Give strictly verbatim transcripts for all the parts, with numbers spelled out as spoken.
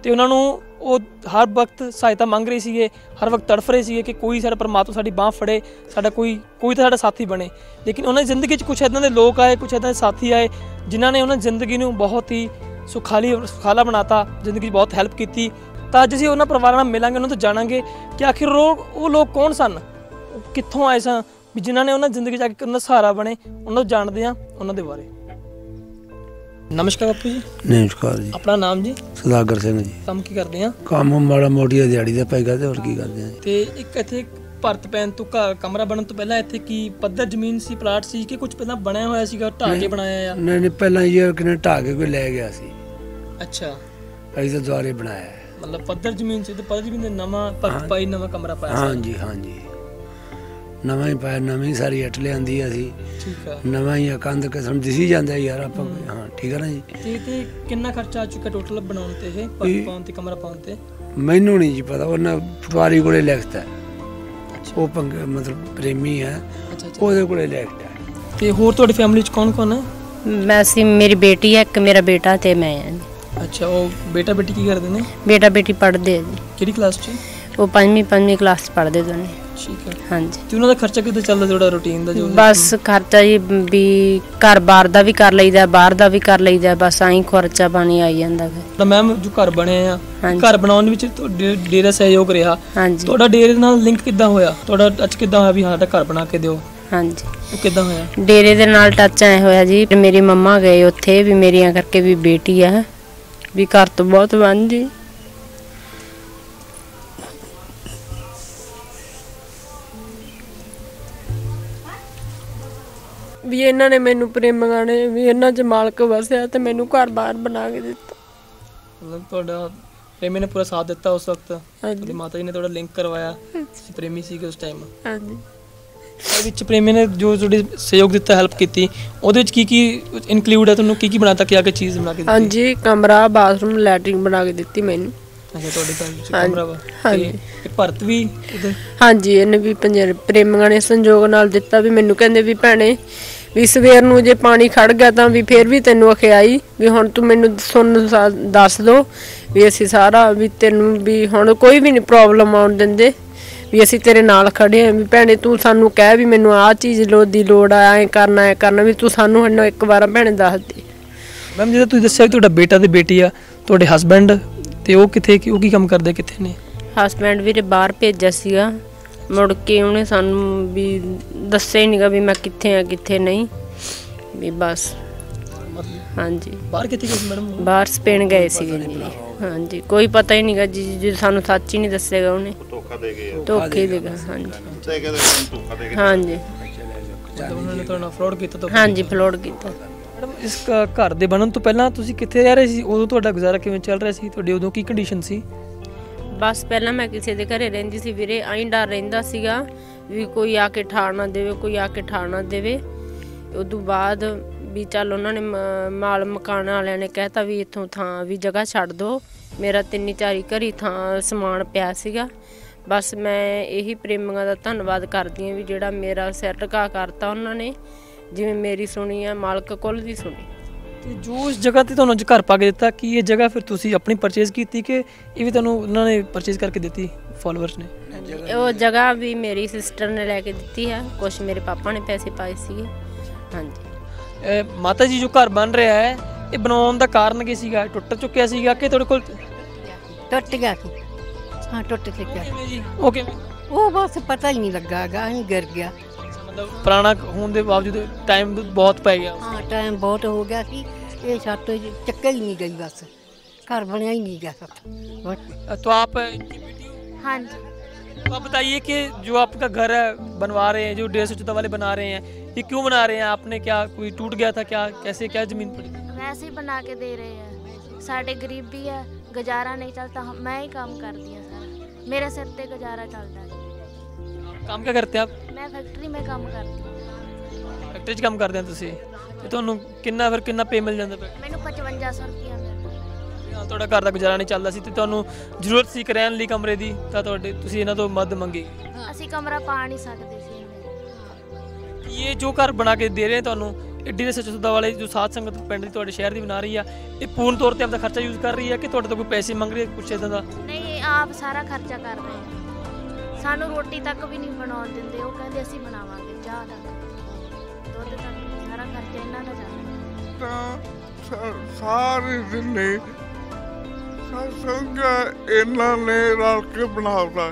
ਤੇ ਉਹਨਾਂ ਨੂੰ ਉਹ ਹਰ ਵਕਤ ਸਹਾਇਤਾ ਮੰਗ ਰਹੇ ਸੀਗੇ, ਹਰ ਵਕਤ ਤੜਫ ਰਹੇ ਸੀਗੇ ਕਿ ਕੋਈ ਸਾਡਾ ਪਰਮਾਤਮਾ ਸਾਡੀ ਬਾਂਹ ਫੜੇ, ਸਾਡਾ ਕੋਈ ਕੋਈ ਤਾਂ ਸਾਡਾ ਸਾਥੀ ਬਣੇ। ਲੇਕਿਨ ਉਹਨਾਂ ਦੀ ਜ਼ਿੰਦਗੀ 'ਚ ਕੁਛ ਇੱਦਾਂ ਦੇ ਲੋਕ ਆਏ, ਕੁਛ ਇੱਦਾਂ ਦੇ ਸਾਥੀ ਆਏ ਜਿਨ੍ਹਾਂ ਨੇ ਉਹਨਾਂ ਦੀ ਜ਼ਿੰਦਗੀ ਨੂੰ ਬਹੁਤ ਹੀ ਸੁਖਾਲੀ ਸੁਖਾਲਾ ਬਣਾਤਾ, ਜ਼ਿੰਦਗੀ 'ਚ ਬਹੁਤ ਹੈਲਪ ਕੀਤੀ। ਤਾਂ ਅੱਜ ਅਸੀਂ ਉਹਨਾਂ ਪਰਿਵਾਰਾਂ ਨਾਲ ਮਿਲਾਂਗੇ, ਉਹਨਾਂ ਤੋਂ ਜਾਣਾਂਗੇ ਕਿ ਆਖਿਰ ਉਹ ਉਹ ਲੋਕ ਕੌਣ ਸਨ, ਕਿੱਥੋਂ ਆਏ ਸਨ, ਵੀ ਜਿਨ੍ਹਾਂ ਨੇ ਉਹਨਾਂ ਜ਼ਿੰਦਗੀ 'ਚ ਆ ਕੇ ਉਹਨਾਂ ਦਾ ਸਹਾਰਾ ਬਣੇ। ਉਹਨਾਂ ਨੂੰ ਜਾਣਦੇ ਹਾਂ ਉਹਨਾਂ ਦੇ ਬਾਰੇ। ਨਮਸਕਾਰ ਬਾਪੂ ਜੀ। ਨਮਸਕਾਰ ਜੀ। ਆਪਣਾ ਨਾਮ ਜੀ? ਸੁਦਾਗਰ ਸਿੰਘ ਜੀ। ਕੰਮ ਕੀ ਕਰਦੇ ਆ? ਕੰਮ ਮਾੜਾ ਮੋਟੀ ਦਿਹਾੜੀ ਦਾ ਪੈਗਾ ਤੇ ਹੋਰ ਕੀ ਕਰਦੇ ਆ। ਤੇ ਇੱਕ ਇੱਥੇ ਭਰਤ ਪੈਣ ਤੋਂ ਕਮਰਾ ਬਣਨ ਤੋਂ ਪਹਿਲਾਂ ਇੱਥੇ ਕੀ ਪੱਧਰ ਜ਼ਮੀਨ ਸੀ, ਪਲਾਟ ਸੀ ਕਿ ਕੁਝ ਪਹਿਲਾਂ ਬਣਿਆ ਹੋਇਆ ਸੀਗਾ, ਢਾਹ ਕੇ ਬਣਾਇਆ ਆ? ਨਹੀਂ ਨਹੀਂ, ਪਹਿਲਾਂ ਇਹ ਕਿਨੇ ਢਾਹ ਕੇ ਕੋਈ ਲੈ ਗਿਆ ਸੀ। ਅੱਛਾ, ਅਸੀਂ ਤਾਂ ਦੁਆਰੇ ਬਣਾਇਆ। ਮਤਲਬ ਪੱਧਰ ਜ਼ਮੀਨ ਸੀ ਤੇ ਪੱਧਰ ਜ਼ਮੀਨ ਦੇ ਨਵਾਂ ਭਰਤ ਪਾਈ, ਨਵਾਂ ਕਮਰਾ ਪਾਇਆ? ਹਾਂਜੀ ਹਾਂਜੀ, ਨਵਾਂ ਹੀ ਪਾਇਆ, ਨਵੀਂ ਸਾਰੀ ਇੱਟ ਲਿਆਂਦੀ ਅਸੀਂ। ਠੀਕ ਆ, ਨਵਾਂ ਹੀ ਕੰਧ ਕਿਸਮ ਦਿਸੀ ਜਾਂਦਾ ਯਾਰ ਆਪਾਂ। ਹਾਂ ਠੀਕ ਹੈ ਨਾ ਜੀ। ਤੇ ਤੇ ਕਿੰਨਾ ਖਰਚਾ ਆ ਚੁੱਕਾ ਟੋਟਲ ਬਣਾਉਣ ਤੇ, ਇਹ ਭਰਤ ਪਾਉਣ ਤੇ, ਕਮਰਾ ਪਾਉਣ ਤੇ? ਮੈਨੂੰ ਨਹੀਂ ਜੀ ਪਤਾ, ਉਹਨਾਂ ਪਟਵਾਰੀ ਕੋਲੇ ਲਿਖਤਾ, ਉਹ ਪੰਗ ਮਤਲਬ ਪ੍ਰੇਮੀ ਹੈ, ਉਹਦੇ ਕੋਲੇ ਲਿਖਤਾ। ਤੇ ਹੋਰ ਤੁਹਾਡੀ ਫੈਮਿਲੀ 'ਚ ਕੌਣ ਕੌਣ ਹੈ? ਮੈਂ ਸੀ, ਮੇਰੀ ਬੇਟੀ ਹੈ, ਇੱਕ ਮੇਰਾ ਬੇਟਾ ਤੇ ਮੈਂ ਹਾਂ। ਅੱਛਾ, ਉਹ ਬੇਟਾ ਬੇਟੀ ਕੀ ਕਰਦੇ ਨੇ? ਬੇਟਾ ਬੇਟੀ ਪੜ੍ਹਦੇ ਆ ਜੀ। ਕਿਹੜੀ ਕਲਾਸ 'ਚ? ਉਹ ਪੰਜਵੀਂ ਪੰਜਵੀਂ ਕਲਾਸ 'ਚ ਪੜ੍ਹਦੇ ਦੋਨੇ। ਠੀਕ ਹੈ, ਹਾਂਜੀ। ਤੇ ਉਹਨਾਂ ਦਾ ਖਰਚਾ ਕਿੱਦਾਂ ਚੱਲਦਾ, ਤੁਹਾਡਾ ਰੂਟੀਨ ਦਾ? ਜੋ ਬਸ ਖਰਚਾ ਜੀ ਵੀ ਘਰ ਬਾਹਰ ਦਾ ਵੀ ਕਰ ਲਈਦਾ, ਬਾਹਰ ਦਾ ਵੀ ਕਰ ਲਈਦਾ, ਬਸ ਆਈ ਖਰਚਾ ਪਾਣੀ ਆਈ ਜਾਂਦਾ। ਫਿਰ ਮੈਮ ਜੋ ਘਰ ਬਣਿਆ ਆ, ਘਰ ਬਣਾਉਣ ਵਿੱਚ ਡੇਰੇ ਦਾ ਸਹਿਯੋਗ ਰਿਹਾ। ਹਾਂਜੀ। ਤੁਹਾਡਾ ਡੇਰੇ ਨਾਲ ਲਿੰਕ ਕਿੱਦਾਂ ਹੋਇਆ? ਤੁਹਾਡਾ ਟੱਚ ਕਿੱਦਾਂ ਹੋਇਆ ਵੀ ਹਾਂ ਸਾਡਾ ਘਰ ਬਣਾ ਕੇ ਦਿਓ? ਹਾਂਜੀ। ਉਹ ਕਿੱਦਾਂ ਹੋਇਆ? ਡੇਰੇ ਦੇ ਨਾਲ ਟੱਚ ਐ ਹੋਇਆ ਜੀ, ਮੇਰੀ ਮੰਮਾ ਗਏ ਉੱਥੇ ਵੀ ਮੇਰੀਆਂ ਕਰਕੇ ਵੀ ਬੇਟੀ ਆ ਵੀ ਘਰ ਤੋਂ ਬਹੁਤ ਬਣ ਜੀ। ਵੀ ਇਹਨਾਂ ਨੇ ਮੈਨੂੰ ਪ੍ਰੇਮੀਆਂ ਨੇ ਵੀ ਇਹਨਾਂ 'ਚ ਮਾਲਕ ਵਸਿਆ ਤੇ ਮੈਨੂੰ ਘਰ ਬਾਹਰ ਬਣਾ ਕੇ ਦਿੱਤਾ। ਮਤਲਬ ਤੁਹਾਡਾ ਪ੍ਰੇਮੀ ਨੇ ਪੂਰਾ ਸਾਥ ਦਿੱਤਾ ਉਸ ਵਕਤ? ਤੁਹਾਡੀ ਮਾਤਾ ਜੀ ਨੇ ਤੁਹਾਡਾ ਲਿੰਕ ਕਰਵਾਇਆ, ਪ੍ਰੇਮੀ ਸੀਗੇ ਉਸ ਟਾਈਮ? ਹਾਂਜੀ। ਉਹਦੇ ਵਿੱਚ ਪ੍ਰੇਮੀ ਨੇ ਜੋ ਤੁਹਾਡੀ ਸਹਿਯੋਗ ਦਿੱਤਾ, ਹੈਲਪ ਕੀਤੀ, ਉਹਦੇ ਵਿੱਚ ਕੀ ਕੀ ਇਨਕਲੂਡ ਹੈ? ਤੁਹਾਨੂੰ ਕੀ ਕੀ ਬਣਾਤਾ, ਕੀ ਆ ਕੇ ਚੀਜ਼ ਬਣਾ ਕੇ ਦਿੱਤੀ? ਹਾਂਜੀ, ਕਮਰਾ, ਬਾਥਰੂਮ, ਲੈਟਰਿੰਗ ਬਣਾ ਕੇ ਦਿੱਤੀ ਮੈਨੂੰ। ਅੱਛਾ, ਤੁਹਾਡੇ ਘਰ ਵਿੱਚ ਕਮਰਾ ਵਾ? ਹਾਂਜੀ। ਤੇ ਭਰਤ ਵੀ ਉਹਦੇ? ਹਾਂਜੀ, ਇਹਨੇ ਵੀ ਪੰਜ ਪ੍ਰੇਮੀਆਂ ਨੇ ਸੰਯੋਗ ਨਾਲ ਦਿੱਤਾ। ਵੀ ਮੈਨੂੰ ਕਹਿੰਦੇ ਵੀ ਭੈਣੇ ਵੀ ਸਵੇਰ ਨੂੰ ਜੇ ਪਾਣੀ ਖੜ ਗਿਆ ਤਾਂ ਵੀ ਫਿਰ ਵੀ ਤੈਨੂੰ ਅਖਿਆਈ ਵੀ ਹੁਣ ਤੂੰ ਮੈਨੂੰ ਸੁਣ ਦੱਸ ਦੋ ਵੀ ਅਸੀਂ ਸਾਰਾ ਵੀ ਤੈਨੂੰ ਵੀ ਹੁਣ ਕੋਈ ਵੀ ਨਹੀਂ ਪ੍ਰੋਬਲਮ ਆਉਣ ਦਿੰਦੇ, ਵੀ ਅਸੀਂ ਤੇਰੇ ਨਾਲ ਖੜੇ ਆਂ। ਵੀ ਭੈਣੇ ਤੂੰ ਸਾਨੂੰ ਕਹਿ ਵੀ ਮੈਨੂੰ ਆਹ ਚੀਜ਼ ਲੋ ਦੀ ਲੋੜ ਆ, ਐਂ ਕਰਨਾ ਐਂ ਕਰਨਾ, ਵੀ ਤੂੰ ਸਾਨੂੰ ਹੁਣ ਇੱਕ ਵਾਰ ਭੈਣੇ ਦੱਸ ਦੇ। ਮੈਮ ਜਿੱਦਾਂ ਤੁਸੀਂ ਦੱਸਿਆ ਤੁਹਾਡਾ ਬੇਟਾ ਤੇ ਬੇਟੀ ਆ, ਤੁਹਾਡੇ ਹਸਬੈਂਡ ਤੇ ਉਹ ਕਿੱਥੇ, ਉਹ ਕੀ ਕੰਮ ਕਰਦੇ, ਕਿੱਥੇ ਨੇ? ਹਸਬੈਂਡ ਵੀਰੇ ਬਾਹਰ ਭੇਜਿਆ ਸੀਗਾ, ਮੁੜ ਕੇ ਉਹਨੇ ਸਾਨੂੰ ਵੀ ਦੱਸਿਆ ਹੀ ਨਹੀਂਗਾ ਵੀ ਮੈਂ ਕਿੱਥੇ ਆ ਕਿੱਥੇ ਨਹੀਂ, ਵੀ ਬਸ। ਹਾਂਜੀ। ਬਾਹਰ ਕਿੱਥੇ ਗਏ ਸੀ ਮੈਡਮ? ਬਾਹਰ ਸਪੇਨ ਗਏ ਸੀਗੇ ਜੀ। ਹਾਂਜੀ, ਕੋਈ ਪਤਾ ਹੀ ਨਹੀਂਗਾ ਜੀ, ਜੀ ਸਾਨੂੰ ਸੱਚ ਹੀ ਨਹੀਂ ਦੱਸੇਗਾ ਉਹਨੇ। ਧੋਖਾ ਦੇ ਗਏ, ਧੋਖੇ ਦੇ ਗਏ। ਹਾਂਜੀ ਹਾਂਜੀ, ਉਹਨਾਂ ਨੇ ਤੁਹਾਡਾ ਫਰਾਡ ਕੀਤਾ? ਹਾਂਜੀ, ਫਰਾਡ ਕੀਤਾ। ਮੈਡਮ ਇਸ ਘਰ ਦੇ ਬਣਨ ਤੋਂ ਪਹਿਲਾਂ ਤੁਸੀਂ ਕਿੱਥੇ ਰਹਿ ਰਹੇ ਸੀ? ਉਦੋਂ ਤੁਹਾਡਾ ਗੁਜ਼ਾਰਾ ਕਿਵੇਂ ਚੱਲ ਰਿਹਾ ਸੀ? ਤੁਹਾਡੀ ਉਦੋਂ ਕੀ ਕੰਡੀਸ਼ਨ ਸੀ? ਬਸ ਪਹਿਲਾਂ ਮੈਂ ਕਿਸੇ ਦੇ ਘਰੇ ਰਹਿੰਦੀ ਸੀ ਵੀਰੇ, ਆਈ ਡਰ ਰਹਿੰਦਾ ਸੀਗਾ ਵੀ ਕੋਈ ਆ ਕੇ ਠਾੜ ਨਾ ਦੇਵੇ, ਕੋਈ ਆ ਕੇ ਠਾੜ ਨਾ ਦੇਵੇ। ਉਦੋਂ ਬਾਅਦ ਵੀ ਚੱਲ ਉਹਨਾਂ ਨੇ ਮਾਲ ਮਕਾਨ ਵਾਲਿਆਂ ਨੇ ਕਹਿਤਾ ਵੀ ਇੱਥੋਂ ਥਾਂ ਵੀ ਜਗ੍ਹਾ ਛੱਡ ਦਿਓ। ਮੇਰਾ ਤਿੰਨੀ ਚਾਰੀ ਘਰੀ ਥਾਂ ਸਮਾਨ ਪਿਆ ਸੀਗਾ। ਬਸ ਮੈਂ ਇਹੀ ਪ੍ਰੇਮੀਆਂ ਦਾ ਧੰਨਵਾਦ ਕਰਦੀ ਹਾਂ ਵੀ ਜਿਹੜਾ ਮੇਰਾ ਸਿਰ ਢਕਾ ਕਰਤਾ ਉਹਨਾਂ ਨੇ, ਜਿਵੇਂ ਮੇਰੀ ਸੁਣੀ ਆ ਮਾਲਕ ਕੁੱਲ ਦੀ ਸੁਣੀ। ਤੇ ਜੋ ਇਸ ਜਗ੍ਹਾ ਤੇ ਤੁਹਾਨੂੰ ਅੱਜ ਘਰ ਪਾ ਕੇ ਦਿੱਤਾ, ਕੀ ਇਹ ਜਗ੍ਹਾ ਫਿਰ ਤੁਸੀਂ ਆਪਣੀ ਪਰਚੇਜ਼ ਕੀਤੀ ਕਿ ਇਹ ਵੀ ਤੁਹਾਨੂੰ ਉਹਨਾਂ ਨੇ ਪਰਚੇਜ਼ ਕਰਕੇ ਦਿੱਤੀ, ਫੋਲੋਅਰਸ ਨੇ? ਉਹ ਜਗ੍ਹਾ ਵੀ ਮੇਰੀ ਸਿਸਟਰ ਨੇ ਲੈ ਕੇ ਦਿੱਤੀ ਹੈ, ਕੁਛ ਮੇਰੇ ਪਾਪਾ ਨੇ ਪੈਸੇ ਪਾਏ ਸੀਗੇ। ਹਾਂਜੀ। ਮਾਤਾ ਜੀ ਜੋ ਘਰ ਬਣ ਰਿਹਾ ਹੈ, ਇਹ ਬਣਾਉਣ ਦਾ ਕਾਰਨ ਕੀ ਸੀਗਾ? ਟੁੱਟ ਚੁੱਕਿਆ ਸੀਗਾ ਕਿ ਤੁਹਾਡੇ ਕੋਲ? ਟੁੱਟ ਗਿਆ ਸੀ। ਹਾਂ, ਟੁੱਟ ਚੁੱਕਿਆ। ਉਹ ਕਿਵੇਂ? ਉਹ ਬਸ ਪਤਾ ਹੀ ਨਹੀਂ ਲੱਗਾ ਗਾ, ਐਂ ਗਿਰ ਗਿਆ। ਮਤਲਬ ਪੁਰਾਣਾ ਹੋਣ ਦੇ ਬਾਵਜੂਦ ਟਾਈਮ ਬਹੁਤ ਪੈ ਗਿਆ? ਹਾਂ, ਟਾਈਮ ਬਹੁਤ ਹੋ ਗਿਆ ਸੀ। ਇਹ ਛੱਤ ਚੱਕਰ ਹੀ ਨਹੀਂ ਗਈ, ਬਸ घर बनाया ही नहीं गया सब। तो आप इनकी बेटी हो? हाँ जी। तो आप बताइए कि जो आपका घर है बनवा रहे हैं, जो डेढ़ सौ चौदह वाले बना रहे हैं, ये क्यों बना रहे हैं? आपने क्या कोई टूट गया था क्या, कैसे क्या जमीन पड़ी? वैसे ही बना के दे रहे हैं। साढ़े गरीब भी है, गुजारा नहीं चलता, मैं ही काम कर दिया सारा, मेरे सिर पे गुजारा चलता है। काम क्या करते हैं आप? मैं फैक्ट्री में काम करती हूँ। फैक्ट्री च काम करते हैं ਤੁਸੀਂ ਤੇ ਤੁਹਾਨੂੰ ਕਿੰਨਾ ਫਿਰ ਕਿੰਨਾ ਪੇ ਮਿਲ ਜਾਂਦਾ ਪਿਆ? ਮੈਨੂੰ ਪਚਵੰਜਾ ਸੌ ਰੁਪਇਆ ਮਿਲਦਾ। ਤੁਹਾਡਾ ਘਰ ਦਾ ਗੁਜ਼ਾਰਾ ਨਹੀਂ ਚੱਲਦਾ ਸੀ ਤੇ ਤੁਹਾਨੂੰ ਜ਼ਰੂਰਤ ਸੀ ਰਹਿਣ ਲਈ ਕਮਰੇ ਦੀ, ਤਾਂ ਤੁਹਾਡੇ ਤੁਸੀਂ ਇਹਨਾਂ ਤੋਂ ਮਦਦ ਮੰਗੀ? ਅਸੀਂ ਕਮਰਾ ਪਾ ਨਹੀਂ ਸਕਦੇ ਸੀ। ਇਹ ਜੋ ਘਰ ਬਣਾ ਕੇ ਦੇ ਰਹੇ ਤੁਹਾਨੂੰ, ਡੇਰਾ ਸੱਚਾ ਸੌਦਾ ਵਾਲੇ ਜੋ ਸਾਧ ਸੰਗਤ ਪਿੰਡ ਦੀ ਤੁਹਾਡੇ ਸ਼ਹਿਰ ਦੀ ਬਣਾ ਰਹੀ ਆ, ਇਹ ਪੂਰਨ ਤੌਰ ਤੇ ਆਪਦਾ ਖਰਚਾ ਯੂਜ਼ ਕਰ ਰਹੀ ਹੈ ਕਿ ਤੁਹਾਡੇ ਤੋਂ ਕੋਈ ਪੈਸੇ ਮੰਗ ਰਹੀ ਹੈ ਕੁਛ ਇੱਦਾਂ ਦਾ? ਨਹੀਂ, ਆਪ ਸਾਰਾ ਖਰਚਾ ਕਰ ਰਹੇ ਆ। ਸਾਨੂੰ ਰੋਟੀ ਤੱਕ ਵੀ ਨਹੀਂ ਬਣਾਉਣ ਦਿੰਦੇ, ਉਹ ਕਹਿੰਦੇ ਅਸੀਂ ਬਣਾਵਾਂਗੇ, ਚਾਹ ਤੱਕ ਦੁੱਧ ਤੱਕ ਸਾਰਾ ਖਰਚਾ ਇਹਨਾਂ ਦਾ ਜਾਂਦਾ। ਤਾਂ ਸਾਰੇ ਜਿੰਨੇ ਸੰਗ ਇਹਨਾਂ ਨੇ ਰਲ ਕੇ ਬਣਾਉਂਦਾ।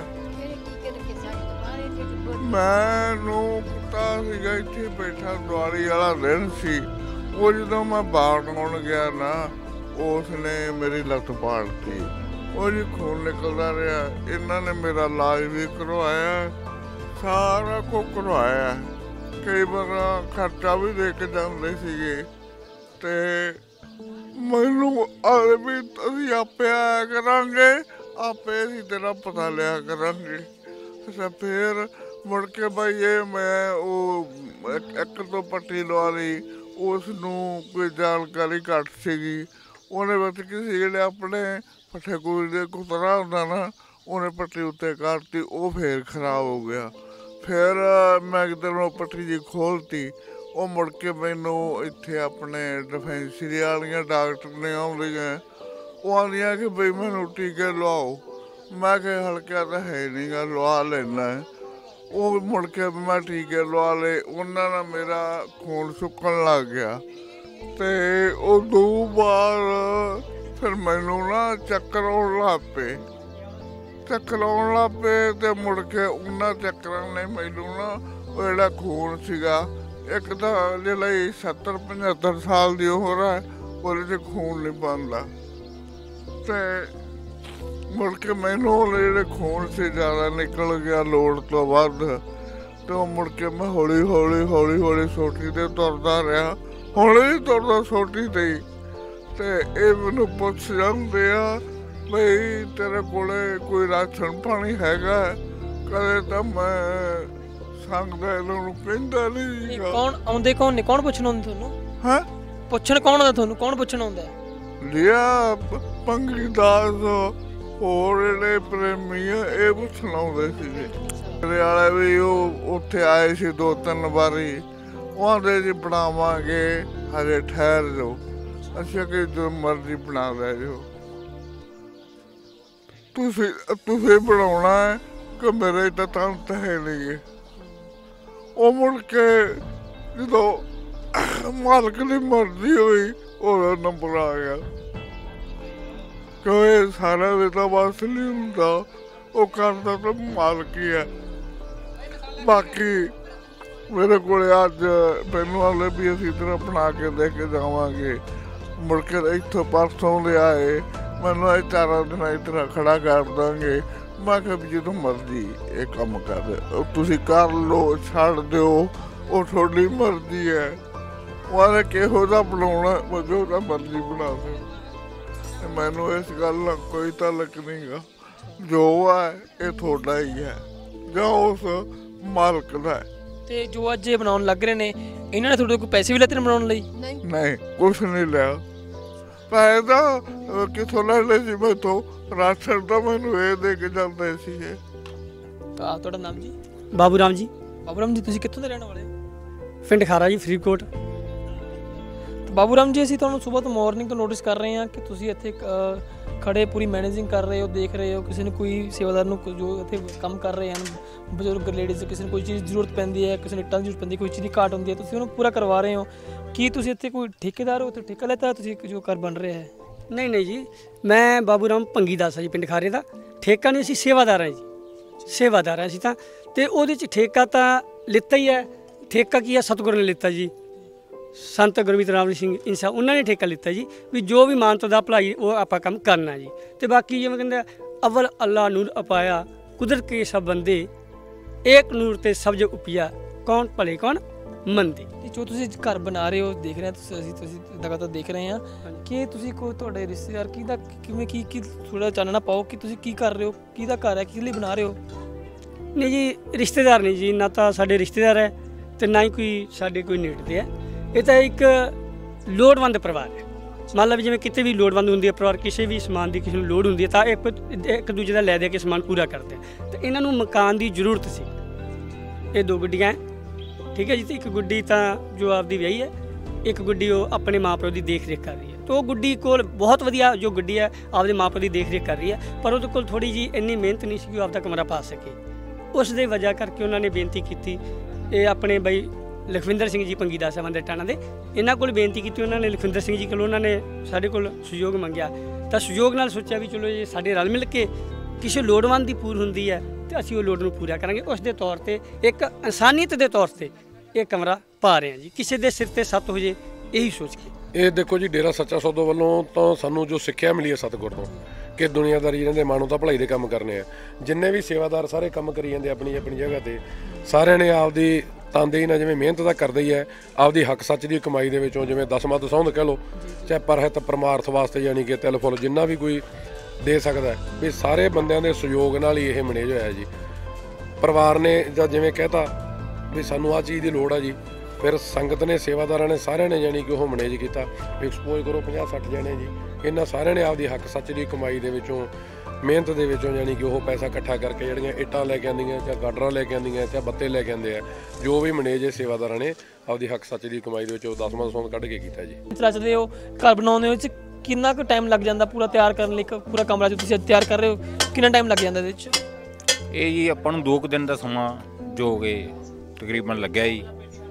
ਮੈਨੂੰ ਪਤਾ ਸੀਗਾ ਇੱਥੇ ਬੈਠਾ ਦਿਵਾਲੀ ਵਾਲਾ ਦਿਨ ਸੀ, ਉਹ ਜਦੋਂ ਮੈਂ ਬਾਹਰ ਆਉਣ ਗਿਆ ਨਾ, ਉਸ ਨੇ ਮੇਰੀ ਲੱਤ ਪਾੜਤੀ, ਉਹ ਜੀ ਖੂਨ ਨਿਕਲਦਾ ਰਿਹਾ। ਇਹਨਾਂ ਨੇ ਮੇਰਾ ਇਲਾਜ ਵੀ ਕਰਵਾਇਆ, ਸਾਰਾ ਕੁਝ ਕਰਵਾਇਆ, ਕਈ ਵਾਰ ਖਰਚਾ ਵੀ ਦੇ ਕੇ ਜਾਂਦੇ ਸੀਗੇ। ਤੇ ਮੈਨੂੰ ਆਲੇ ਵੀ ਅਸੀਂ ਆਪੇ ਆਇਆ ਕਰਾਂਗੇ, ਆਪੇ ਅਸੀਂ ਤੇਰਾ ਪਤਾ ਲਿਆ ਕਰਾਂਗੇ। ਅੱਛਾ, ਫਿਰ ਮੁੜ ਕੇ ਬਾਈ ਇਹ ਮੈਂ ਉਹ ਇੱਕ ਤੋਂ ਪੱਟੀ ਲਵਾ ਲਈ, ਉਸ ਨੂੰ ਕੋਈ ਜਾਣਕਾਰੀ ਘੱਟ ਸੀਗੀ, ਉਹਨੇ ਵਿੱਚ ਕਿਸੇ ਜਿਹੜੇ ਆਪਣੇ ਪੱਠੇ ਕੋਈ ਦੇ ਕੁਤਰਾ ਹੁੰਦਾ ਨਾ, ਉਹਨੇ ਪੱਟੀ ਉੱਤੇ ਕੱਢਤੀ, ਉਹ ਫੇਰ ਖਰਾਬ ਹੋ ਗਿਆ। ਫਿਰ ਮੈਂ ਇੱਧਰੋਂ ਪੱਟੀ ਜੀ ਖੋਲ੍ਹਤੀ, ਉਹ ਮੁੜ ਕੇ ਮੈਨੂੰ ਇੱਥੇ ਆਪਣੇ ਡਿਫੈਂਸਰੀ ਵਾਲੀਆਂ ਡਾਕਟਰ ਨੇ ਆਉਂਦੀਆਂ, ਉਹ ਆਉਂਦੀਆਂ ਕਿ ਬਈ ਮੈਨੂੰ ਟੀਕੇ ਲਵਾਓ। ਮੈਂ ਕਿਹਾ ਹਲਕਾ ਤਾਂ ਹੈ ਨਹੀਂ ਗਾ, ਲਵਾ ਲੈਣਾ। ਉਹ ਮੁੜ ਕੇ ਮੈਂ ਟੀਕੇ ਲਵਾ ਲਏ, ਉਹਨਾਂ ਨਾਲ ਮੇਰਾ ਖੂਨ ਸੁੱਕਣ ਲੱਗ ਗਿਆ। ਅਤੇ ਉਦੋਂ ਬਾਅਦ ਫਿਰ ਮੈਨੂੰ ਨਾ ਚੱਕਰ ਆਉਣ ਲੱਗ ਪਏ, ਚੱਕਰ ਆਉਣ ਲੱਗ ਪਏ ਅਤੇ ਮੁੜ ਕੇ ਉਹਨਾਂ ਚੱਕਰਾਂ ਨੇ ਮੈਨੂੰ ਨਾ ਉਹ ਜਿਹੜਾ ਖੂਨ ਸੀਗਾ, ਇੱਕ ਤਾਂ ਜਿਹੜੇ ਸੱਤਰ ਪਝੱਤਰ ਸਾਲ ਦੀ ਉਮਰ ਹੈ, ਉਹਦੇ 'ਚ ਖੂਨ ਨਹੀਂ ਬਣਦਾ, ਅਤੇ ਮੁੜ ਕੇ ਮੈਨੂੰ ਜਿਹੜੇ ਖੂਨ ਸੀ ਜ਼ਿਆਦਾ ਨਿਕਲ ਗਿਆ ਲੋੜ ਤੋਂ ਵੱਧ। ਅਤੇ ਉਹ ਮੁੜ ਕੇ ਮੈਂ ਹੌਲੀ ਹੌਲੀ ਹੌਲੀ ਹੌਲੀ ਸੋਟੀ 'ਤੇ ਤੁਰਦਾ ਰਿਹਾ, ਹੌਲੀ ਤੁਰਦਾ ਸੋਟੀ 'ਤੇ ਹੀ। ਅਤੇ ਇਹ ਮੈਨੂੰ ਪੁੱਛ ਜਾਂਦੇ ਆ ਬਈ ਤੇਰੇ ਕੋਲ ਕੋਈ ਰਾਸ਼ਨ ਪਾਣੀ ਹੈਗਾ? ਕਦੇ ਤਾਂ ਮੈਂ ਸੰਗਦਾ ਇਹਨਾਂ ਨੂੰ ਕਹਿੰਦਾ ਨਹੀਂ ਸੀਗਾ। ਕੌਣ ਆਉਂਦੇ ਕੌਣ ਨੇ, ਕੌਣ ਪੁੱਛਣ ਆਉਂਦੇ ਤੁਹਾਨੂੰ? ਹੈਂ? ਪੁੱਛਣ ਕੌਣ ਆਉਂਦਾ ਤੁਹਾਨੂੰ, ਕੌਣ ਪੁੱਛਣ ਆਉਂਦਾ? ਲਿਆ ਪੰਗੀ ਦਾਸ ਹੋਰ ਜਿਹੜੇ ਪ੍ਰੇਮੀ ਆ, ਇਹ ਪੁੱਛਣ ਆਉਂਦੇ ਸੀਗੇ। ਮੇਰੇ ਵਾਲੇ ਵੀ ਉਹ ਉੱਥੇ ਆਏ ਸੀ ਦੋ ਤਿੰਨ ਵਾਰੀ, ਉਹ ਆਂਦੇ ਜੀ ਬਣਾਵਾਂਗੇ, ਹਜੇ ਠਹਿਰ ਜਾਓ। ਅੱਛਾ, ਕਿ ਜੋ ਮਰਜ਼ੀ ਬਣਾ ਲੈ ਜਾਓ, ਤੁਸੀਂ ਤੁਸੀਂ ਬਣਾਉਣਾ ਹੈ ਕਿ ਮੇਰੇ ਤਾਂ ਤੰਤ ਹੈ ਨਹੀਂ ਗੇ। ਉਹ ਮੁੜ ਕੇ ਜਦੋਂ ਮਾਲਕ ਦੀ ਮਰਜ਼ੀ ਹੋਈ, ਉਹਦਾ ਨੰਬਰ ਆ ਗਿਆ। ਕਿਉਂ ਸਾਰਾ ਦੇ ਤਾਂ ਬਸ ਨਹੀਂ ਹੁੰਦਾ, ਉਹ ਕਰਦਾ ਤਾਂ ਮਾਲਕ ਹੀ ਹੈ। ਬਾਕੀ ਮੇਰੇ ਕੋਲ ਅੱਜ ਮੈਨੂੰ ਵਾਲੇ ਵੀ ਅਸੀਂ ਤਰ੍ਹਾਂ ਬਣਾ ਕੇ ਦੇ ਕੇ ਜਾਵਾਂਗੇ। ਮੁੜ ਕੇ ਇੱਥੋਂ ਪਰਸੋਂ ਦੇ ਆਏ, ਮੈਨੂੰ ਇਹ ਚਾਰਾਂ ਦਿਨ ਇਸ ਤਰ੍ਹਾਂ ਖੜਾ ਕਰ ਦਾਂਗੇ। ਮੈਂ ਕਿਹਾ ਵੀ ਜਦੋਂ ਮਰਜ਼ੀ ਇਹ ਕੰਮ ਕਰ, ਤੁਸੀਂ ਕਰ ਲਓ, ਛੱਡ ਦਿਓ, ਉਹ ਤੁਹਾਡੀ ਮਰਜ਼ੀ ਹੈ। ਉਹਨੇ ਕਿਹੋ ਜਿਹਾ ਬਣਾਉਣਾ, ਮੈਂ ਜੋ ਉਹਦਾ ਮਰਜ਼ੀ ਬਣਾ ਦਿਓ। ਮੈਨੂੰ ਇਸ ਗੱਲ ਨਾਲ ਕੋਈ ਤਾਲੁਕ ਨਹੀਂ ਗਾ, ਜੋ ਹੈ ਇਹ ਤੁਹਾਡਾ ਹੀ ਹੈ ਜਾਂ ਉਸ ਮਾਲਕ ਦਾ। ਤੇ ਜੋ ਅੱਜ ਇਹ ਬਣਾਉਣ ਲੱਗ ਰਹੇ ਨੇ, ਇਹਨਾਂ ਨੇ ਤੁਹਾਡੇ ਕੋਈ ਪੈਸੇ ਵੀ ਲੈਤੇ ਨੇ ਬਣਾਉਣ ਲਈ? ਨਹੀਂ, ਕੁਛ ਨਹੀਂ ਲਿਆ। ਪੈਸੇ ਤਾਂ ਕਿੱਥੋਂ ਲੈ ਲਏ ਸੀ ਮੈਥੋਂ, ਰਾਸ਼ਨ ਤਾਂ ਮੈਨੂੰ ਇਹ ਦੇ ਕੇ ਜਾਂਦੇ ਸੀਗੇ। ਤਾਂ ਤੁਹਾਡਾ ਨਾਮ ਜੀ? ਬਾਬੂ ਰਾਮ ਜੀ। ਬਾਬੂ ਰਾਮ ਜੀ, ਤੁਸੀਂ ਕਿੱਥੋਂ ਦੇ ਰਹਿਣ ਵਾਲੇ ਹੋ? ਪਿੰਡ ਖਾਰਾ ਜੀ, ਫਰੀਦਕੋਟ। ਬਾਬੂ ਰਾਮ ਜੀ, ਅਸੀਂ ਤੁਹਾਨੂੰ ਸਵੇਰ ਤੋਂ ਮਾਰਨਿੰਗ ਤੋਂ ਨੋਟਿਸ ਕਰ ਰਹੇ ਹਾਂ ਕਿ ਤੁਸੀਂ ਇੱਥੇ ਖੜੇ ਪੂਰੀ ਮੈਨੇਜਿੰਗ ਕਰ ਰਹੇ ਹੋ, ਦੇਖ ਰਹੇ ਹੋ ਕਿਸੇ ਨੂੰ ਕੋਈ ਸੇਵਾਦਾਰ ਨੂੰ ਜੋ ਇੱਥੇ ਕੰਮ ਕਰ ਰਹੇ ਹਨ, ਬਜ਼ੁਰਗ ਲੇਡੀਜ਼, ਕਿਸੇ ਨੂੰ ਕੋਈ ਚੀਜ਼ ਜ਼ਰੂਰਤ ਪੈਂਦੀ ਹੈ, ਕਿਸੇ ਨੂੰ ਇੱਟਾਂ ਦੀ ਜ਼ਰੂਰਤ ਪੈਂਦੀ, ਕੋਈ ਚੀਜ਼ ਦੀ ਘਾਟ ਹੁੰਦੀ ਹੈ, ਤੁਸੀਂ ਉਹਨੂੰ ਪੂਰਾ ਕਰਵਾ ਰਹੇ ਹੋ। ਕੀ ਤੁਸੀਂ ਇੱਥੇ ਕੋਈ ਠੇਕੇਦਾਰ ਹੋ, ਇੱਥੇ ਠੇਕਾ ਲੈਤਾ ਤੁਸੀਂ ਜੋ ਘਰ ਬਣ ਰਿਹਾ ਹੈ? ਨਹੀਂ ਨਹੀਂ ਜੀ, ਮੈਂ ਬਾਬੂ ਰਾਮ ਭੰਗੀ ਦਾਸ ਹਾਂ ਜੀ, ਪਿੰਡ ਖਾਰੇ ਦਾ। ਠੇਕਾ ਨਹੀਂ, ਅਸੀਂ ਸੇਵਾਦਾਰ ਹਾਂ ਜੀ, ਸੇਵਾਦਾਰ ਹਾਂ ਅਸੀਂ ਤਾਂ। ਅਤੇ ਉਹਦੇ 'ਚ ਠੇਕਾ ਤਾਂ ਲਿੱਤਾ ਹੀ ਹੈ। ਠੇਕਾ ਕੀ ਹੈ, ਸਤਿਗੁਰ ਨੇ ਲਿੱਤਾ ਜੀ, ਸੰਤ ਗੁਰਮੀਤ ਰਾਮ ਸਿੰਘ ਇੰਸਾ, ਉਹਨਾਂ ਨੇ ਠੇਕਾ ਲਿੱਤਾ ਜੀ ਵੀ ਜੋ ਵੀ ਮਾਨਤਾ ਦਾ ਭਲਾਈ ਉਹ ਆਪਾਂ ਕੰਮ ਕਰਨਾ ਜੀ। ਅਤੇ ਬਾਕੀ ਜਿਵੇਂ ਕਹਿੰਦੇ ਅਵਲ ਅੱਲਾ ਨੂਰ ਅਪਾਇਆ, ਕੁਦਰਤ ਕੇ ਸਭ ਬੰਦੇ, ਏਕ ਨੂਰ ਤੇ ਸਭ ਜੋ ਉਪਿਆ, ਕੌਣ ਭਲੇ ਕੌਣ ਮੰਦੇ। ਜੋ ਤੁਸੀਂ ਘਰ ਬਣਾ ਰਹੇ ਹੋ, ਦੇਖ ਰਹੇ ਹਾਂ ਤੁਸੀਂ, ਅਸੀਂ ਤੁਸੀਂ ਲਗਾਤਾਰ ਦੇਖ ਰਹੇ ਹਾਂ ਕਿ ਤੁਸੀਂ ਕੋਈ ਤੁਹਾਡੇ ਰਿਸ਼ਤੇਦਾਰ ਕਿਹਦਾ ਕਿਵੇਂ ਕੀ ਕੀ ਥੋੜ੍ਹਾ ਚਾਨਣਾ ਪਾਓ ਕਿ ਤੁਸੀਂ ਕੀ ਕਰ ਰਹੇ ਹੋ, ਕਿਹਦਾ ਘਰ ਹੈ, ਕਿਹਦੇ ਲਈ ਬਣਾ ਰਹੇ ਹੋ? ਨਹੀਂ ਜੀ, ਰਿਸ਼ਤੇਦਾਰ ਨਹੀਂ ਜੀ, ਨਾ ਤਾਂ ਸਾਡੇ ਰਿਸ਼ਤੇਦਾਰ ਹੈ ਅਤੇ ਨਾ ਹੀ ਕੋਈ ਸਾਡੇ ਕੋਈ ਨੇੜਦੇ ਹੈ। ਇਹ ਤਾਂ ਇੱਕ ਲੋੜਵੰਦ ਪਰਿਵਾਰ ਹੈ। ਮੰਨ ਲਓ ਜਿਵੇਂ ਕਿਤੇ ਵੀ ਲੋੜਵੰਦ ਹੁੰਦੀ ਹੈ ਪਰਿਵਾਰ, ਕਿਸੇ ਵੀ ਸਮਾਨ ਦੀ ਕਿਸੇ ਨੂੰ ਲੋੜ ਹੁੰਦੀ ਹੈ ਤਾਂ ਇੱਕ ਇੱਕ ਦੂਜੇ ਦਾ ਲੈ ਦੇ ਕੇ ਸਮਾਨ ਪੂਰਾ ਕਰਦੇ ਆ। ਅਤੇ ਇਹਨਾਂ ਨੂੰ ਮਕਾਨ ਦੀ ਜ਼ਰੂਰਤ ਸੀ। ਇਹ ਦੋ ਗੁੱਡੀਆਂ ਹੈ, ਠੀਕ ਹੈ ਜੀ, ਅਤੇ ਇੱਕ ਗੁੱਡੀ ਤਾਂ ਜੋ ਆਪਦੀ ਵਿਆਹੀ ਹੈ, ਇੱਕ ਗੁੱਡੀ ਉਹ ਆਪਣੇ ਮਾਪਿਓ ਦੀ ਦੇਖ ਰੇਖ ਕਰ ਰਹੀ ਹੈ। ਤਾਂ ਉਹ ਗੁੱਡੀ ਕੋਲ ਬਹੁਤ ਵਧੀਆ ਜੋ ਗੁੱਡੀ ਹੈ ਆਪਦੇ ਮਾਪਿਓ ਦੀ ਦੇਖ ਰੇਖ ਕਰ ਰਹੀ ਹੈ, ਪਰ ਉਹਦੇ ਕੋਲ ਥੋੜੀ ਜੀ ਇੰਨੀ ਮਿਹਨਤ ਨਹੀਂ ਸੀ ਕਿ ਉਹ ਆਪਦਾ ਕਮਰਾ ਪਾ ਸਕੇ। ਉਸ ਦੇ ਵਜ੍ਹਾ ਕਰਕੇ ਉਹਨਾਂ ਨੇ ਬੇਨਤੀ ਕੀਤੀ, ਇਹ ਆਪਣੇ ਬਈ ਲਖਵਿੰਦਰ ਸਿੰਘ ਜੀ ਭੰਗੀ ਦਾਸ ਬੰਦੇ ਟਾਣਾ ਦੇ, ਇਹਨਾਂ ਕੋਲ ਬੇਨਤੀ ਕੀਤੀ ਉਹਨਾਂ ਨੇ, ਲਖਵਿੰਦਰ ਸਿੰਘ ਜੀ ਕੋਲ ਉਹਨਾਂ ਨੇ ਸਾਡੇ ਕੋਲ ਸਹਿਯੋਗ ਮੰਗਿਆ। ਤਾਂ ਸਹਿਯੋਗ ਨਾਲ ਸੋਚਿਆ ਵੀ ਚਲੋ ਜੇ ਸਾਡੇ ਰਲ ਮਿਲ ਕੇ ਕਿਸੇ ਲੋੜਵੰਦ ਦੀ ਪੂਰ ਹੁੰਦੀ ਹੈ ਤੇ ਅਸੀਂ ਉਹ ਲੋੜ ਨੂੰ ਪੂਰਾ ਕਰਾਂਗੇ। ਉਸ ਦੇ ਤੌਰ ਤੇ ਇੱਕ ਇਨਸਾਨੀਅਤ ਦੇ ਤੌਰ ਤੇ ਇਹ ਕਮਰਾ ਪਾ ਰਹੇ ਹਾਂ ਜੀ, ਕਿਸੇ ਦੇ ਸਿਰ ਤੇ ਸੱਤ ਹੋ ਜੇ ਇਹੀ ਸੋਚ ਕੇ। ਇਹ ਦੇਖੋ ਜੀ, ਡੇਰਾ ਸੱਚਾ ਸੌਦਾ ਵੱਲੋਂ ਤਾਂ ਸਾਨੂੰ ਜੋ ਸਿੱਖਿਆ ਮਿਲੀ ਹੈ ਸਤਿਗੁਰ ਤੋਂ ਕਿ ਦੁਨੀਆਦਾਰੀ ਇਹਨਾਂ ਦੇ ਮਨੋਂ ਤਾਂ ਭਲਾਈ ਦੇ ਕੰਮ ਕਰਨੇ ਆ। ਜਿੰਨੇ ਵੀ ਸੇਵਾਦਾਰ ਸਾਰੇ ਕੰਮ ਕਰੀ ਜਾਂਦੇ ਆਪਣੀ ਆਪਣੀ ਜਗ੍ਹਾ ਤੇ, ਸਾਰਿਆਂ ਨੇ ਆਪਦੀ ਤਨਦੇਹੀ ਨਾਲ ਜਿਵੇਂ ਮਿਹਨਤ ਤਾਂ ਕਰਦੇ ਹੀ ਹੈ, ਆਪਦੀ ਹੱਕ ਸੱਚ ਦੀ ਕਮਾਈ ਦੇ ਵਿੱਚੋਂ ਜਿਵੇਂ ਦਸਵਾਂ ਦਸੌਂਦ ਕਹਿ ਲਓ, ਚਾਹੇ ਪਰਹਿਤ ਪਰਮਾਰਥ ਵਾਸਤੇ ਯਾਨੀ ਕਿ ਤਿਲ ਫੁੱਲ ਜਿੰਨਾ ਵੀ ਕੋਈ ਦੇ ਸਕਦਾ ਵੀ ਸਾਰੇ ਬੰਦਿਆਂ ਦੇ ਸਹਿਯੋਗ ਨਾਲ ਹੀ ਇਹ ਮੈਨੇਜ ਹੋਇਆ ਜੀ। ਪਰਿਵਾਰ ਨੇ ਜਾਂ ਜਿਵੇਂ ਕਹਿਤਾ ਵੀ ਸਾਨੂੰ ਆਹ ਚੀਜ਼ ਦੀ ਲੋੜ ਆ ਜੀ, ਫਿਰ ਸੰਗਤ ਨੇ ਸੇਵਾਦਾਰਾਂ ਨੇ ਸਾਰਿਆਂ ਨੇ ਯਾਨੀ ਕਿ ਉਹ ਮੈਨੇਜ ਕੀਤਾ ਵੀ ਐਕਸਪੋਜ਼ ਕਰੋ ਪੰਜਾਹ ਸੱਠ ਜਣੇ ਜੀ। ਇਹਨਾਂ ਸਾਰਿਆਂ ਨੇ ਆਪਦੀ ਹੱਕ ਸੱਚ ਦੀ ਕਮਾਈ ਦੇ ਵਿੱਚੋਂ ਮਿਹਨਤ ਦੇ ਵਿੱਚੋਂ ਯਾਨੀ ਕਿ ਉਹ ਪੈਸਾ ਇਕੱਠਾ ਕਰਕੇ ਜਿਹੜੀਆਂ ਇੱਟਾਂ ਲੈ ਕੇ ਆਉਂਦੀਆਂ, ਚਾਹੇ ਗਾਡਰਾਂ ਲੈ ਕੇ ਆਉਂਦੀਆਂ, ਚਾਹੇ ਬੱਤੇ ਲੈ ਕੇ ਆਉਂਦੇ ਆ, ਜੋ ਵੀ ਮੈਨੇਜ ਹੈ ਸੇਵਾਦਾਰਾਂ ਨੇ ਆਪਦੀ ਹੱਕ ਸੱਚ ਦੀ ਕਮਾਈ ਦੇ ਵਿੱਚੋਂ ਦਸਵਾਂ ਦਸੌਂਦ ਕੱਢ ਕੇ ਕੀਤਾ ਜੀ। ਰਚਦੇ ਹੋ ਘਰ ਬਣਾਉਂਦੇ ਵਿੱਚ ਕਿੰਨਾ ਕੁ ਟਾਈਮ ਲੱਗ ਜਾਂਦਾ ਪੂਰਾ ਤਿਆਰ ਕਰਨ ਲਈ? ਇੱਕ ਪੂਰਾ ਕਮਰਾ ਜੋ ਤੁਸੀਂ ਤਿਆਰ ਕਰ ਰਹੇ ਹੋ ਕਿੰਨਾ ਟਾਈਮ ਲੱਗ ਜਾਂਦਾ ਇਹਦੇ ਵਿੱਚ? ਇਹ ਜੀ ਆਪਾਂ ਨੂੰ ਦੋ ਕੁ ਦਿਨ ਦਾ ਸਮਾਂ ਜੋ ਕਿ ਤਕਰੀਬਨ ਲੱਗਿਆ ਜੀ।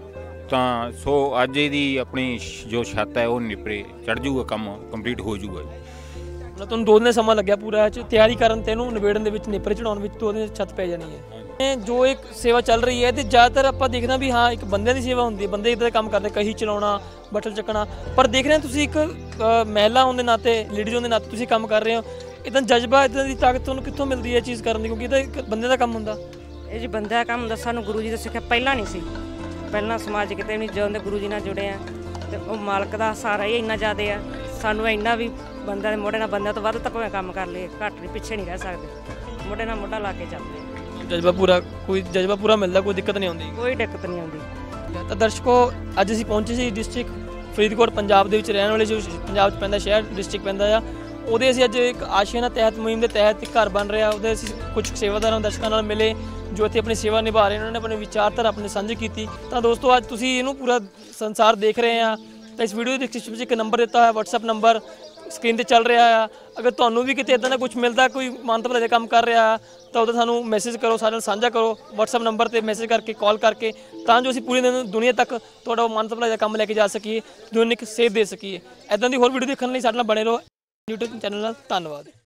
ਤਾਂ ਸੋ ਅੱਜ ਇਹਦੀ ਆਪਣੀ ਜੋ ਛੱਤ ਹੈ ਉਹ ਨਿਪਰੇ ਚੜ੍ਹ ਜੂਗਾ, ਕੰਮ ਕੰਪਲੀਟ ਹੋ ਜੂਗਾ ਜੀ। ਮਤਲਬ ਤੁਹਾਨੂੰ ਦੋ ਦਿਨ ਸਮਾਂ ਲੱਗਿਆ ਪੂਰਾ ਚ ਤਿਆਰੀ ਕਰਨ ਤੇ ਇਹਨੂੰ ਨਿਬੇੜਨ ਦੇ ਵਿੱਚ, ਨਿਪਰੇ ਚੜਾਉਣ ਵਿੱਚ ਦੋ ਦਿਨ ਛੱਤ ਪੈ ਜਾਣੀ ਹੈ। ਜੋ ਇੱਕ ਸੇਵਾ ਚੱਲ ਰਹੀ ਹੈ ਤੇ ਜ਼ਿਆਦਾਤਰ ਆਪਾਂ ਦੇਖਣਾ ਵੀ ਹਾਂ ਇੱਕ ਬੰਦਿਆਂ ਦੀ ਸੇਵਾ ਹੁੰਦੀ ਹੈ, ਬੰਦੇ ਇੱਦਾਂ ਦੇ ਕੰਮ ਕਰਦੇ, ਕਹੀ ਚਲਾਉਣਾ, ਬਟਲ ਚੱਕਣਾ, ਪਰ ਦੇਖ ਰਹੇ ਤੁਸੀਂ ਇੱਕ ਮਹਿਲਾ ਹੋਣ ਦੇ ਨਾਤੇ, ਲੇਡੀਜ਼ ਹੋਣ ਦੇ ਨਾਤੇ ਤੁਸੀਂ ਕੰਮ ਕਰ ਰਹੇ ਹੋ। ਇੱਦਾਂ ਜਜ਼ਬਾ, ਇੱਦਾਂ ਦੀ ਤਾਕਤ ਤੁਹਾਨੂੰ ਕਿੱਥੋਂ ਮਿਲਦੀ ਹੈ ਚੀਜ਼ ਕਰਨ ਦੀ? ਕਿਉਂਕਿ ਇਹ ਤਾਂ ਇੱਕ ਬੰਦੇ ਦਾ ਕੰਮ ਹੁੰਦਾ। ਇਹ ਜੀ ਬੰਦੇ ਦਾ ਕੰਮ ਹੁੰਦਾ, ਸਾਨੂੰ ਗੁਰੂ ਜੀ ਦਾ ਸਿੱਖਿਆ ਪਹਿਲਾਂ ਨਹੀਂ ਸੀ। ਪਹਿਲਾਂ ਸਮਾਜ ਕਿਤੇ ਨਹੀਂ, ਜਦੋਂ ਦੇ ਗੁਰੂ ਜੀ ਨਾਲ ਜੁੜੇ ਆ ਤੇ ਉਹ ਮਾਲਕ ਦਾ ਸਹਾਰਾ ਹੀ ਇੰਨਾ ਜ਼ਿਆਦਾ ਆ, ਸਾਨੂੰ ਇੰਨਾ ਵੀ ਬੰਦਿਆਂ ਦੇ ਮੋਢੇ ਨਾਲ ਬੰਦਿਆਂ ਤੋਂ ਵੱਧ ਤਾਂ ਭਾਵੇਂ ਕੰਮ ਕਰ ਲਏ, ਘੱਟ ਨਹੀਂ, ਪਿੱਛੇ ਨਹੀਂ ਰਹਿ ਸਕਦੇ, ਮੋਢੇ ਨਾਲ ਮੋਢਾ ਲਾ ਕੇ ਚੱਲਦੇ। ਜਜ਼ਬਾ ਪੂਰਾ, ਕੋਈ ਜਜ਼ਬਾ ਪੂਰਾ ਮਿਲਦਾ, ਕੋਈ ਦਿੱਕਤ ਨਹੀਂ ਆਉਂਦੀ? ਕੋਈ ਦਿੱਕਤ ਨਹੀਂ ਆਉਂਦੀ। ਤਾਂ ਦਰਸ਼ਕੋ, ਅੱਜ ਅਸੀਂ ਪਹੁੰਚੇ ਸੀ ਡਿਸਟ੍ਰਿਕਟ ਫਰੀਦਕੋਟ, ਪੰਜਾਬ ਦੇ ਵਿੱਚ ਰਹਿਣ ਵਾਲੇ, ਜੋ ਪੰਜਾਬ 'ਚ ਪੈਂਦਾ ਸ਼ਹਿਰ ਡਿਸਟ੍ਰਿਕਟ ਪੈਂਦਾ ਆ, ਉਹਦੇ ਅਸੀਂ ਅੱਜ ਇੱਕ ਆਸ਼ੀਆਨਾ ਤਹਿਤ ਮੁਹਿੰਮ ਦੇ ਤਹਿਤ ਇੱਕ ਘਰ ਬਣ ਰਿਹਾ, ਉਹਦੇ ਅਸੀਂ ਕੁਝ ਸੇਵਾਦਾਰਾਂ ਦਰਸ਼ਕਾਂ ਨਾਲ ਮਿਲੇ ਜੋ ਇੱਥੇ ਆਪਣੀ ਸੇਵਾ ਨਿਭਾ ਰਹੇ ਨੇ, ਉਹਨਾਂ ਨੇ ਆਪਣੇ ਵਿਚਾਰਧਾਰਾ ਆਪਣੇ ਸਾਂਝੀ ਕੀਤੀ। ਤਾਂ ਦੋਸਤੋ, ਅੱਜ ਤੁਸੀਂ ਇਹਨੂੰ ਪੂਰਾ ਸੰਸਾਰ ਦੇਖ ਰਹੇ ਆ, ਤਾਂ ਇਸ ਵੀਡੀਓ ਦੇ ਡਿਸਕ੍ਰਿਪਸ਼ਨ ਵਿੱਚ ਇੱਕ ਨੰਬਰ ਦਿੱਤਾ ਹੋਇਆ, ਵਟਸਐਪ ਨੰਬਰ ਸਕਰੀਨ ਤੇ ਚੱਲ ਰਿਹਾ ਆ। ਅਗਰ ਤੁਹਾਨੂੰ ਵੀ ਕਿਤੇ ਇੱਦਾਂ ਦਾ ਕੁਝ ਮਿਲਦਾ, ਕੋਈ ਮਾਨਤਾ ਭਲਾਈ ਦਾ ਕੰਮ ਕਰ ਰਿਹਾ, ਤਾਂ ਉਹਦਾ ਸਾਨੂੰ ਮੈਸੇਜ ਕਰੋ, ਸਾਡੇ ਨਾਲ ਸਾਂਝਾ ਕਰੋ ਵਟਸਐਪ ਨੰਬਰ ਤੇ ਮੈਸੇਜ ਕਰਕੇ, ਕਾਲ ਕਰਕੇ, ਤਾਂ ਜੋ ਅਸੀਂ ਪੂਰੀ ਦੁਨੀਆ ਤੱਕ ਤੁਹਾਡਾ ਉਹ ਮਾਨਤਾ ਭਲਾਈ ਦਾ ਕੰਮ ਲੈ ਕੇ ਜਾ ਸਕੀਏ, ਦੁਨੀਆ ਨੂੰ ਇੱਕ ਸੇਧ ਦੇ ਸਕੀਏ। ਇੱਦਾਂ ਦੀ ਹੋਰ ਵੀਡੀਓ ਦੇਖਣ ਲਈ ਸਾਡੇ ਨਾਲ ਬਣੇ ਰਹੋ YouTube ਚੈਨਲ ਨਾਲ। ਧੰਨਵਾਦ।